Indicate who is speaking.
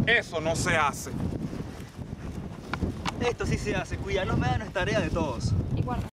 Speaker 1: Eso no se hace.
Speaker 2: Esto sí se hace, cuidarnos menos es tarea de todos.
Speaker 3: Y guarda.